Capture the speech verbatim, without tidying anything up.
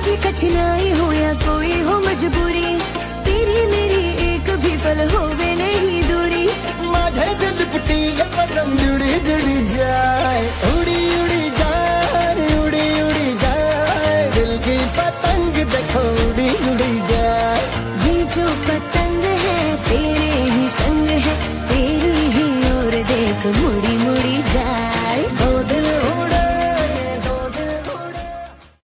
भी कठिनाई हो या कोई हो मजबूरी, तेरी मेरी एक भी पल होवे नहीं दूरी। माझे से लिपटी ये कदम जुड़ी जुड़ी जाए, उड़ी उड़ी जाए, उड़ी उड़ी जाए, दिल की पतंग देखो उड़ी उड़ी जाए। ये जो पतंग है तेरे ही संग है, तेरी ही ओर देख मुड़ी